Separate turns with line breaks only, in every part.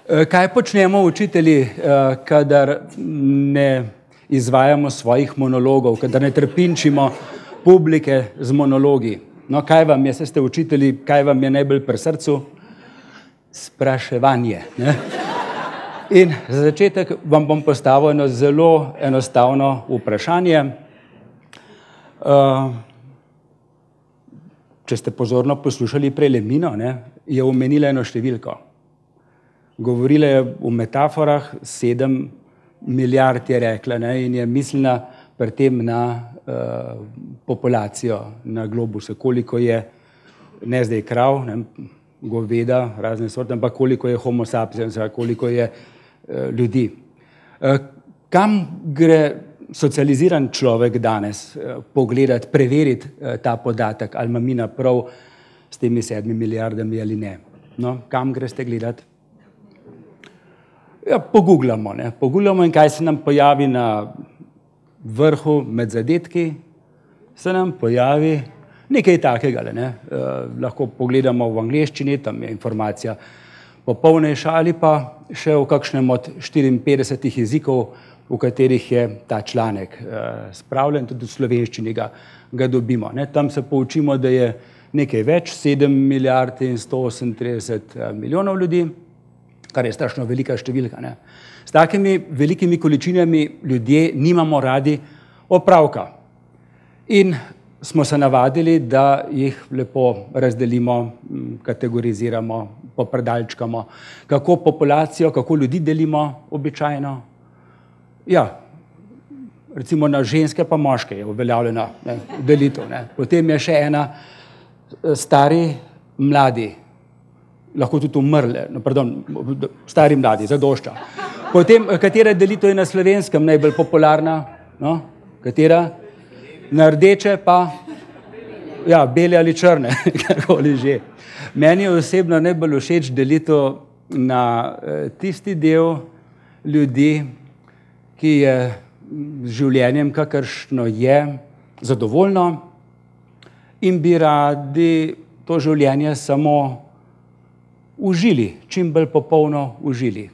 Kaj počnemo učitelji, kadar ne izvajamo svojih monologov, kadar ne trpinčimo publike z monologi? No, kaj vam je, ste učitelji, kaj vam je najbolj pri srcu? Spraševanje. Ne? In za začetek vam bom postavil eno zelo enostavno vprašanje. Če ste pozorno poslušali prej Mino, je omenila eno številko. Govorila je v metaforah, 7 milijard je rekla, in je mislila pri tem na populacijo, na globuse, koliko je, ne zdaj krav, goveda, razne sorte, ampak koliko je homo sapiens, koliko je ljudi. Kam gre socializiran človek danes pogledati, preveriti ta podatek, ali ima Mina prav s temi 7 milijardami ali ne? No, kam greste gledati? Ja, pogooglamo, pogooglamo in kaj se nam pojavi na vrhu med zadetki, se nam pojavi nekaj takega, lahko pogledamo v angleščini, tam je informacija popolnejša, ali pa še v kakšnem od 54 jezikov, v katerih je ta članek spravljen, tudi v slovenščini ga dobimo. Tam se poučimo, da je nekaj več, 7 milijard in 138 milijonov ljudi, kar je strašno velika številka. S takimi velikimi količinami ljudje nimamo radi opravka. In smo se navadili, da jih lepo razdelimo, kategoriziramo, popredalčkamo. Kako populacijo, kako ljudi delimo običajno? Ja, recimo na ženske pa moške je uveljavljena delitev. Potem je še ena stari, mladi, lahko tudi umrle, stari mladi, zadošča. Potem, katera delitev je na slovenskem najbolj popularna? No, katera? Na rdeče pa, ja, bele ali črne, karkoli že. Meni je osebno najbolj všeč delitev na tisti del ljudi, ki je z življenjem, kakršno je, zadovoljno in bi radi to življenje samo užili, čim bolj popolno užili.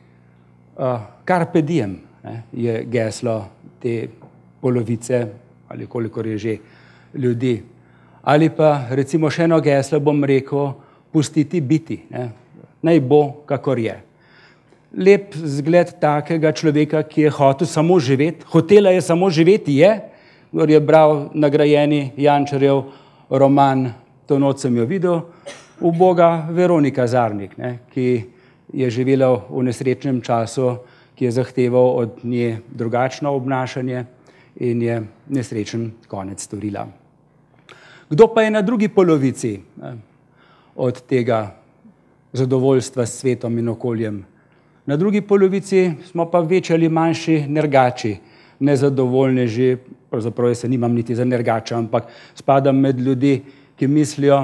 Carpe diem je geslo te polovice, ali kolikor je že ljudi. Ali pa recimo še eno geslo bom rekel, pustiti biti. Naj bo, kakor je. Lep zgled takega človeka, ki je hotel samo živeti, hotela je samo živeti, kdor je bral nagrajeni Jančarjev roman To noč sem jo videl, uboga Veronika Zarnik, ki je živela v nesrečnem času, ki je zahteval od nje drugačno obnašanje in je nesrečen konec storila. Kdo pa je na drugi polovici od tega zadovoljstva s svetom in okoljem? Na drugi polovici smo pa večji ali manjši nergači, nezadovoljneži, pravzaprav se nimam niti za nergača, ampak spadam med ljudi, ki mislijo,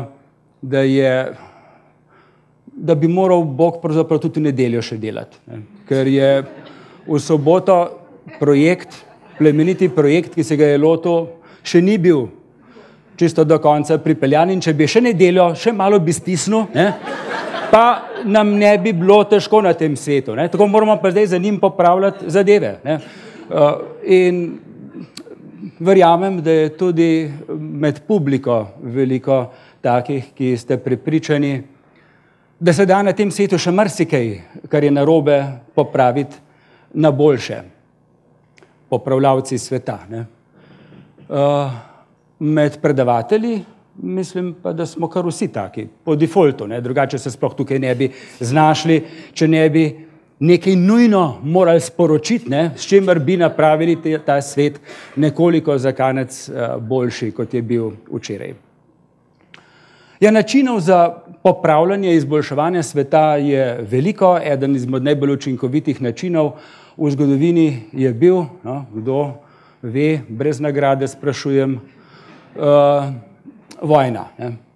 da bi moral Bog pravzaprav tudi v nedeljo še delati. Ker je v soboto projekt, plemeniti projekt, ki se ga je lotil, še ni bil čisto do konca pripeljan in če bi še nedeljo, še malo bi stisnil, pa nam ne bi bilo težko na tem svetu. Tako moramo pa zdaj za njim popravljati zadeve. In verjamem, da je tudi med publiko veliko takih, ki ste prepričani, da se da na tem svetu še marsikaj, kar je narobe, popraviti na boljše. Popravljalci sveta. Med predavatelji mislim pa, da smo kar vsi taki, po defaultu, drugače se sploh tukaj ne bi znašli, če ne bi nekaj nujno morali sporočiti, s čimer bi napravili ta svet nekoliko za kanec boljši, kot je bil včeraj. Načinov za popravljanje, izboljševanje sveta je veliko. Eden izmed najbolj učinkovitih načinov v zgodovini je bil, kdo ve, brez nagrade sprašujem, vojna.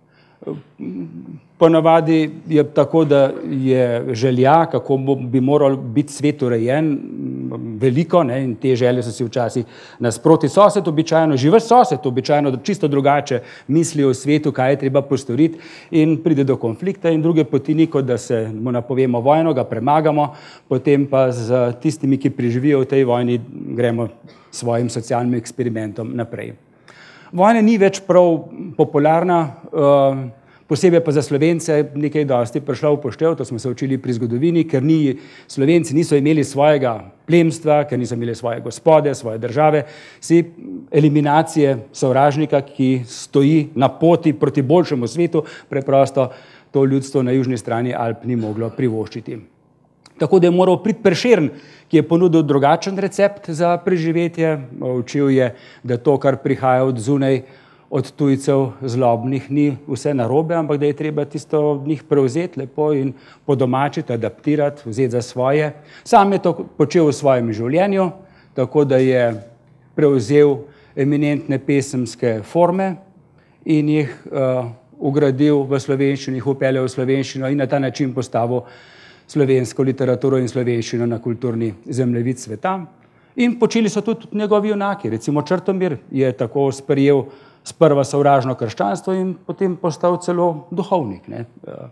Ponavadi je tako, da je želja, kako bi moral biti svet urejen, veliko, ne, in te želje so si včasih nasproti. Sosed običajno, živi sosed običajno čisto drugače misli o svetu, kaj je treba postoriti in pride do konflikta in druge poti ni, kot da se mu napovemo vojno, ga premagamo, potem pa z tistimi, ki preživijo v tej vojni, gremo svojim socialnim eksperimentom naprej. Vojna ni več prav popularna, posebej pa za Slovence nekaj dosti prišla v poštev, to smo se učili pri zgodovini, ker Slovenci niso imeli svojega plemstva, ker niso imeli svoje gospode, svoje države, eliminacije sovražnika, ki stoji na poti proti boljšemu svetu, preprosto to ljudstvo na južni strani Alp ni moglo privoščiti. Tako da je moral priti Prešern, ki je ponudil drugačen recept za preživetje. Učil je, da to, kar prihaja od zunaj, od tujcev zlobnih, ni vse narobe, ampak da je treba tisto od njih prevzeti lepo in podomačiti, adaptirati, vzeti za svoje. Sam je to počel v svojem življenju, tako da je prevzel eminentne pesemske forme in jih ugradil v slovenščino, jih upeljal v slovenščino in na ta način postavil slovensko literaturo in slovenščino na kulturni zemljevid sveta. In počeli so tudi njegovi junaki. Recimo Črtomir je tako sprejel sprva sovražno krščanstvo in potem postal celo duhovnik. Ne.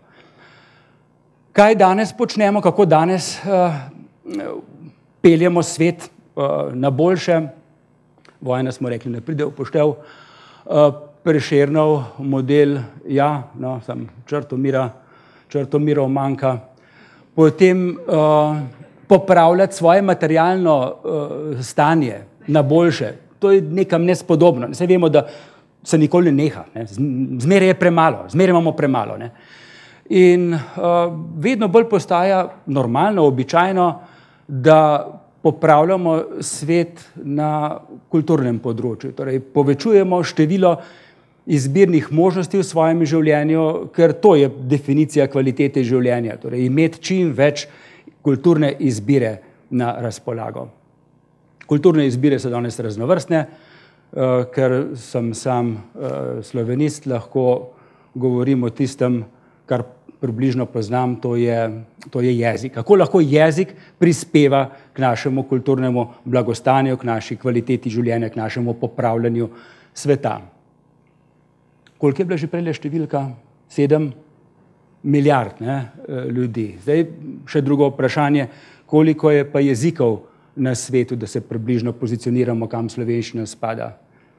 Kaj danes počnemo, kako danes peljemo svet na boljše? Vojna smo rekli, ne pride v poštev. Prešernov model, ja, no, sam Črtomirov manjka. Potem popravljati svoje materialno stanje na boljše. To je nekam nespodobno. Saj vemo, da se nikoli ne neha. Ne. Zmeraj je premalo, zmeraj imamo premalo. Ne. In vedno bolj postaja normalno, običajno, da popravljamo svet na kulturnem področju. Torej, povečujemo število izbirnih možnosti v svojem življenju, ker to je definicija kvalitete življenja. Torej, imeti čim več kulturne izbire na razpolago. Kulturne izbire so danes raznovrstne, ker sem sam slovenist, lahko govorim o tistem, kar približno poznam, to je jezik. Kako lahko jezik prispeva k našemu kulturnemu blagostanju, k naši kvaliteti življenja, k našemu popravljanju sveta. Koliko je bila že prej številka? 7 milijard ljudi. Zdaj še drugo vprašanje, koliko je pa jezikov na svetu, da se približno pozicioniramo, kam slovenščina spada.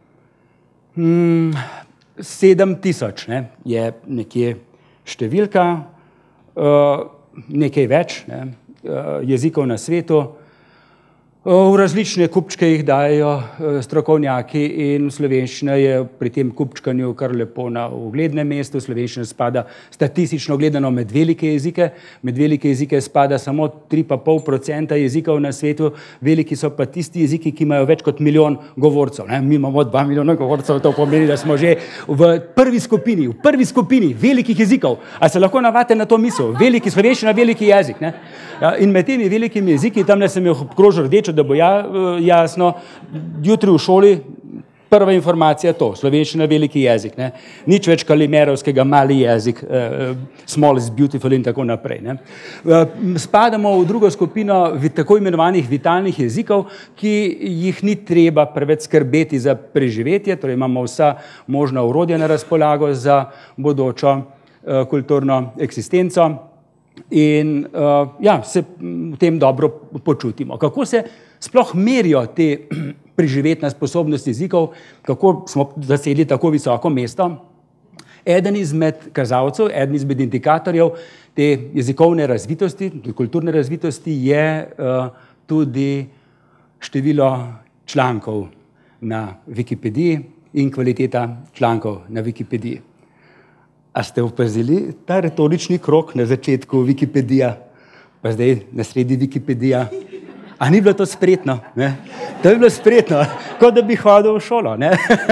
7000 je nekje številka, nekaj več jezikov na svetu. V različne kupčke jih dajo strokovnjaki in slovenščina je pri tem kupčkanju kar lepo na uglednem mestu. Slovenščina spada statistično gledano med velike jezike. Med velike jezike spada samo 3,5% jezikov na svetu. Veliki so pa tisti jeziki, ki imajo več kot milijon govorcev. Mi imamo 2 milijona govorcev, to pomeni, da smo že v prvi skupini velikih jezikov. A se lahko navadite na to misel? Veliki slovenščina, veliki jezik. Ne? In med temi velikimi jeziki, tam sem jo obkrožil rdečo, da bo jasno, jutri v šoli prva informacija to, slovenščina veliki jezik. Ne? Nič več kalimerovskega mali jezik, small is beautiful in tako naprej. Ne? Spadamo v drugo skupino tako imenovanih vitalnih jezikov, ki jih ni treba preveč skrbeti za preživetje, torej imamo vsa možna orodja na razpolago za bodočo kulturno eksistenco. In se v tem dobro počutimo. Kako se sploh merijo te preživetne sposobnosti jezikov, kako smo zasedli tako visoko mesto? Eden izmed kazalcev, eden izmed indikatorjev te jezikovne razvitosti, kulturne razvitosti je tudi število člankov na Wikipediji in kvaliteta člankov na Wikipediji. A ste opazili ta retorični krog na začetku Wikipedija, pa zdaj na sredi Wikipedija? A ni bilo to spretno? Ne? To je bilo spretno, kot da bi hodil v šolo. Ne?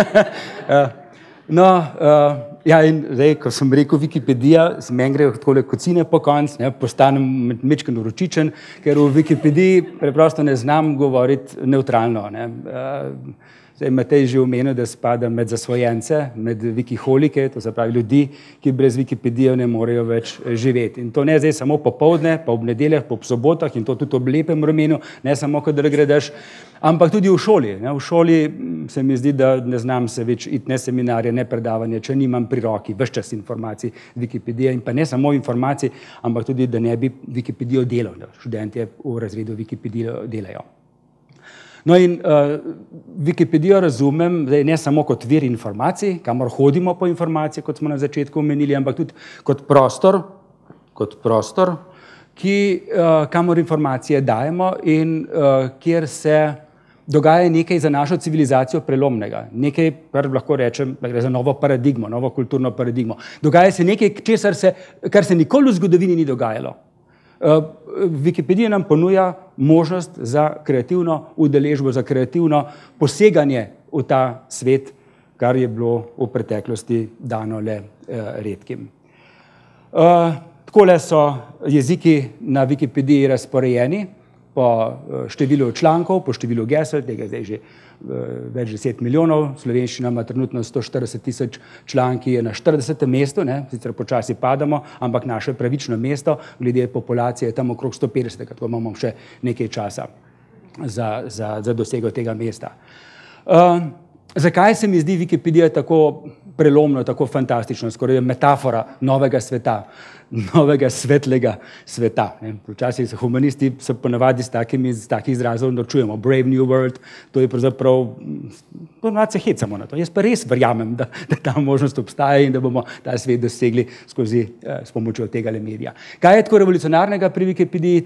In zdaj, ko sem rekel Wikipedija, z meni grejo takole kocine po koncu, postanem mečken vročičen, ker v Wikipediji preprosto ne znam govoriti nevtralno. Ne? Zdaj, Matej že omenil, da spada med zasvojence, med wikiholike, to se pravi ljudi, ki brez Wikipedije ne morejo več živeti. In to ne zdaj samo popoldne, pa ob nedeljah, pa ob sobotah in to tudi ob lepem vremenu, ne samo, kadar greš, ampak tudi v šoli. V šoli se mi zdi, da ne znam se več iti ne seminarje, ne predavanje, če nimam pri roki ves čas informacij Wikipedije in pa ne samo informacij, ampak tudi, da ne bi Wikipedijo delal, da študentje v razredu Wikipedijo delajo. No in Wikipedijo razumem ne samo kot vir informacij, kamor hodimo po informacije, kot smo na začetku omenili, ampak tudi kot prostor, kamor informacije dajemo in kjer se dogaja nekaj za našo civilizacijo prelomnega. Nekaj, kar lahko rečem, da gre za novo paradigmo, novo kulturno paradigmo. Dogaja se nekaj, kar se nikoli v zgodovini ni dogajalo. Wikipedija nam ponuja možnost za kreativno udeležbo, za kreativno poseganje v ta svet, kar je bilo v preteklosti dano le redkim. Takole so jeziki na Wikipediji razporejeni po številu člankov, po številu gesel, tega zdaj že več 10 milijonov, slovenščina ima trenutno 140 tisoč članki, je na 40. mestu, sicer počasi padamo, ampak naše pravično mesto, glede populacije, je tam okrog 150, tako imamo še nekaj časa za dosego tega mesta. Zakaj se mi zdi Wikipedija tako prelomno, tako fantastično, skoraj metafora novega sveta, novega svetlega sveta. Včasih humanisti se ponavadi z takih izrazov norčujemo. Brave New World, to je pravzaprav, ponavadi se hecamo na to. Jaz pa res verjamem, da ta možnost obstaja in da bomo ta svet dosegli s pomočjo tega medija. Kaj je tako revolucionarnega pri Wikipediji?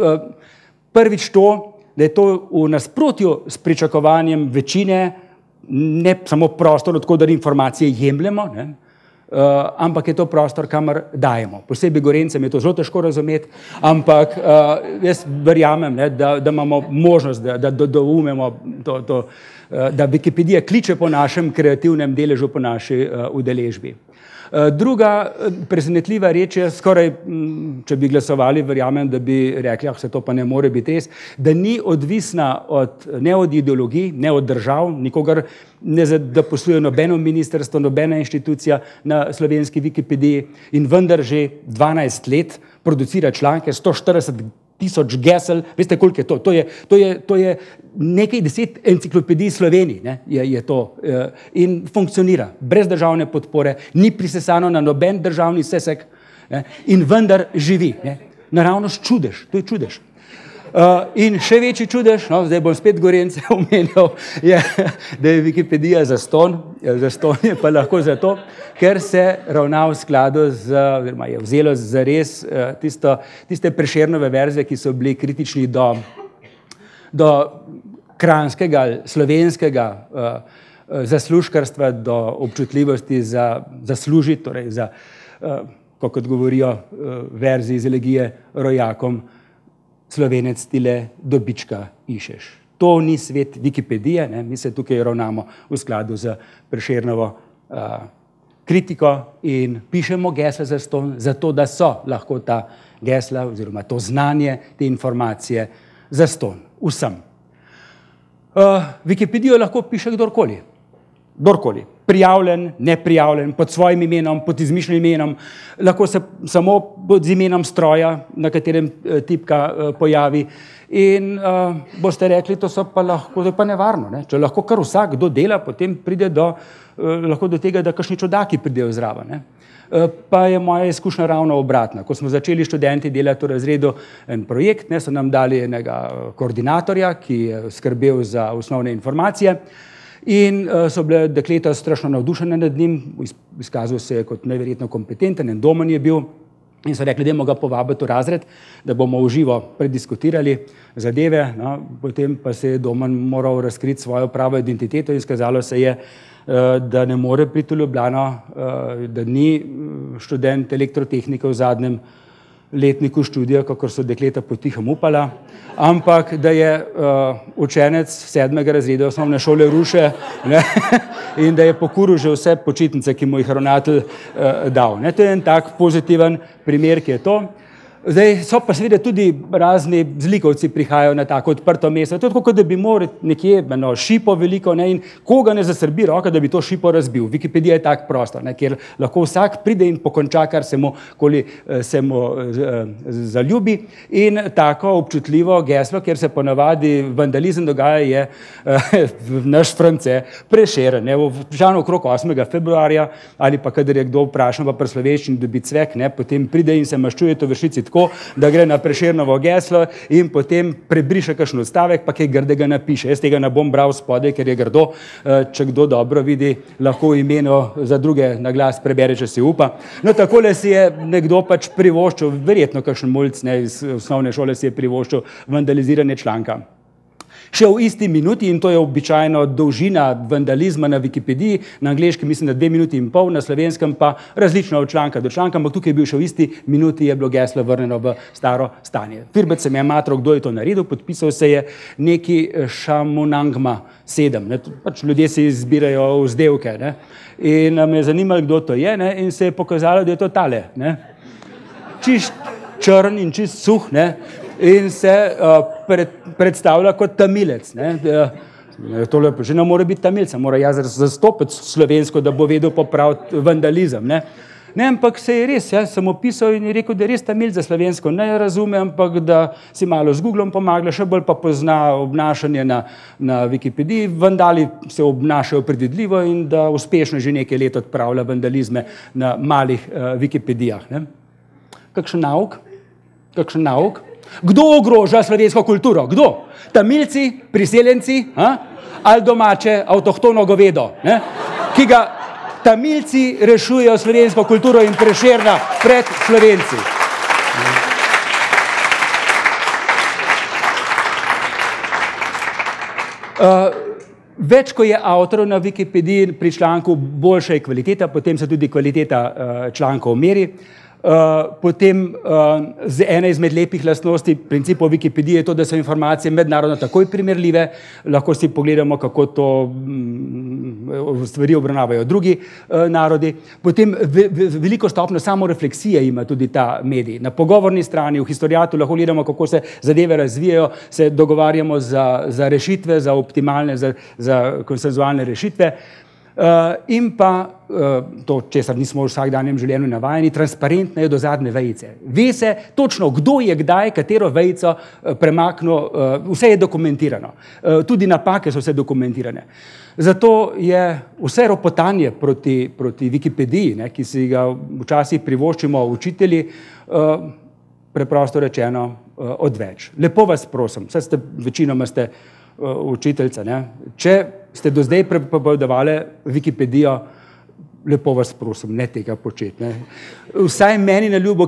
Prvič to, da je to v nasprotju s pričakovanjem večine, ne samo prostor, odkudar informacije jemljemo, ampak je to prostor, kamor dajemo. Posebej Gorencem je to zelo težko razumeti, ampak jaz verjamem, da imamo možnost, da doumemo to, da Wikipedija kliče po našem kreativnem deležu, po naši udeležbi. Druga presenetljiva reč je skoraj, če bi glasovali, verjamem, da bi rekli, se to pa ne more biti res, da ni odvisna ne od ideologij, ne od držav, nikogar ne zaposluje nobeno ministrstvo, nobena inštitucija na slovenski Wikipediji in vendar že 12 let producira članke, 140 tisoč gesel, veste, koliko je to? To je nekaj 10 enciklopedij Sloveniji, je to in funkcionira brez državne podpore, ni prisesano na noben državni sesek in vendar živi. Naravnost čudež, to je čudež. In še večji čudež, zdaj bom spet Gorence omenjal, da je Wikipedija zastonj. Zastonj je pa lahko zato, ker se ravna v skladu oziroma je vzelo zares tiste Prešernove verzije, ki so bili kritični do kranjskega, slovenskega zaslužkarstva, do občutljivosti za zaslužiti, torej za, kot govorijo verziji iz elegije rojakom, Slovenec tile dobička išeš. To ni svet Wikipedije, mi se tukaj ravnamo v skladu z Prešernovo kritiko in pišemo gesla zastonj, zato da so lahko ta gesla oziroma to znanje, te informacije zastonj vsem. Wikipedijo lahko piše kdorkoli. Prijavljen, neprijavljen, pod svojim imenom, pod izmišljenim imenom, lahko se samo pod imenom stroja, na katerem tipka pojavi. In boste rekli, to je pa nevarno. Če lahko kar vsak kdo dela, potem pride lahko do tega, da kakšni čudaki pridejo zraven. Pa je moja izkušnja ravno obratna. Ko smo začeli študenti delati v razredu en projekt, so nam dali enega koordinatorja, ki je skrbel za osnovne informacije. In so bile dekleta strašno navdušene nad njim, izkazal se je kot neverjetno kompetenten, en Domen je bil in so rekli, dajmo ga povabiti v razred, da bomo v živo prediskutirali zadeve. Potem pa se je Domen moral razkriti svojo pravo identiteto in izkazalo se je, da ne more priti v Ljubljano, da ni študent elektrotehnike v zadnjem letniku študija, kakor so dekleta potihem upala, ampak da je učenec 7. razreda osnovne šole Ruše in da je pokuril že vse počitnice, ki mu jih ravnatelj dal. To je en tak pozitiven primer, ki je to. Zdaj, so pa seveda tudi razni zlikovci prihajajo na tako odprto mesto. To je tako, kot da bi moral nekje šipo veliko, ne, in koga ne zasrbi roka, da bi to šipo razbil. Wikipedija je tak prostor, ne, kjer lahko vsak pride in pokonča, kar se mu zaljubi. In tako občutljivo geslo, kjer se ponavadi vandalizem dogaja, je naš France Prešeren. Vprašanje okrog 8. februarja ali pa kadar je kdo vprašan pa pri slovenščini dobi cvek, ne, potem pride in se maščuje to vršici tako, da gre na Prešernovo geslo in potem prebriše kakšen odstavek, pa kaj grdega napiše. Jaz tega ne bom bral spodaj, ker je grdo. Če kdo dobro vidi, lahko imeno za druge na glas prebere, če si upa. No, takole si je nekdo pač privoščil, verjetno kakšen mulc, ne, iz osnovne šole si je privoščil vandaliziranje članka. Še v isti minuti, in to je običajno dolžina vandalizma na Wikipediji, na angleškem mislim, da 2,5 minuti, na slovenskem pa različno od članka do članka, ampak tukaj je bil še v isti minuti, je bilo geslo vrnjeno v staro stanje. Firbec se mi je matro, kdo je to naredil, podpisal se je neki Šamunangma 7, ne, pač ljudje si izbirajo vzdevke, ne, in me je zanimalo, kdo to je, ne, in se je pokazalo, da je to tale, ne, čist črn in čist suh, ne, in se predstavlja kot Tamilec. Tole že ne more biti Tamilec, mora jaz zastopiti slovensko, da bo vedel popraviti vandalizem. Ne, ampak se je res, sem opisal in je rekel, da je res Tamilec za slovensko ne razume, ampak da si malo z Googlom pomagla, še bolj pa pozna obnašanje na Wikipediji. Vandali se obnašajo predvidljivo in da uspešno že nekaj let odpravlja vandalizme na malih Wikipedijah. Ne. Kakšen nauk? Kakšen nauk? Kdo ogroža slovensko kulturo? Kdo? Tamilci, priseljenci, ali domače avtohtono govedo, ne? Ki ga Tamilci rešujejo slovensko kulturo in Prešerna pred Slovenci. Več, ko je avtorov na Wikipediji pri članku, boljša je kvaliteta, potem se tudi kvaliteta člankov meri. Potem ena izmed lepih lastnosti principov Wikipedije je to, da so informacije mednarodno takoj primerljive. Lahko si pogledamo, kako to stvari obravnavajo drugi narodi. Potem veliko stopnjo samorefleksije ima tudi ta medij. Na pogovorni strani, v historiatu lahko gledamo, kako se zadeve razvijajo, se dogovarjamo za rešitve, za optimalne, za konsenzualne rešitve. In pa to, česar nismo v vsakdanjem življenju navajeni, transparentno je do zadnje vejice. Ve se točno, kdo je kdaj, katero vejico premaknil, vse je dokumentirano. Tudi napake so vse dokumentirane. Zato je vse ropotanje proti Wikipediji, ne, ki si ga včasih privoščimo učitelji, preprosto rečeno odveč. Lepo vas prosim, večinoma ste učiteljca, ne? Če ste do zdaj prepovedovali Wikipedijo, lepo vas prosim, ne tega početi. Ne? Vsaj meni na ljubo,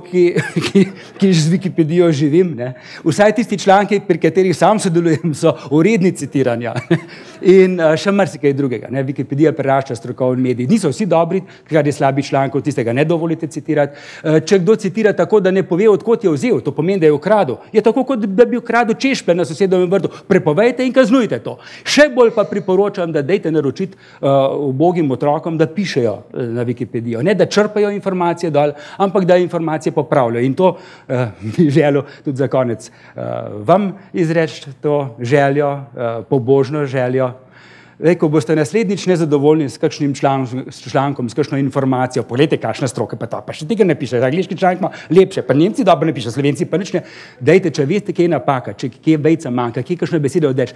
ki z Wikipedijo živim, ne? Vsaj tisti članki, pri katerih sam sodelujem, so uredni citiranja in še marsikaj drugega. Ne? Wikipedija prerašča strokovni medij. Niso vsi dobri, kar je slabi člankov, tistega ne dovolite citirati. Če kdo citira tako, da ne pove, odkot je vzel, to pomeni, da je ukradel. Je tako, kot da bi ukradel češplje na sosedovem vrtu. Prepovejte in kaznujte to. Še bolj pa priporočam, da dejte naročiti ubogim otrokom, da pišejo na Wikipedijo. Ne, da črpajo informacije dol, ampak da informacije popravljajo. In to bi želel tudi za konec vam izreči, to željo, pobožno željo. Ko boste naslednjič nezadovoljni s kakšnim člankom, s kakšno informacijo, pogledajte, kakšna stroka pa to, pa še tega ne piše. Angliški članek ima lepše, pa Nemci dobro ne piše, Slovenci pa nič ne. Dejte, če veste, kje je napaka, če kje vejca manjka, kje kakšne besede odveč,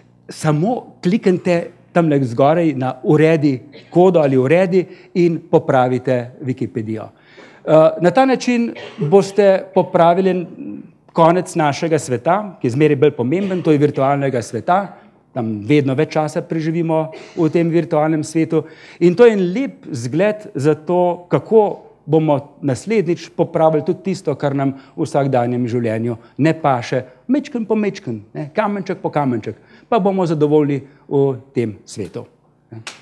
samo kliknite tamle zgoraj na uredi kodo ali uredi in popravite Wikipedijo. Na ta način boste popravili konec našega sveta, ki je zmeraj bolj pomemben, to je virtualnega sveta, tam vedno več časa preživimo v tem virtualnem svetu in to je en lep zgled za to, kako bomo naslednjič popravili tudi tisto, kar nam v vsakdanjem življenju ne paše, mečken po mečken, kamenček po kamenček, pa bomo zadovoljni v tem svetu.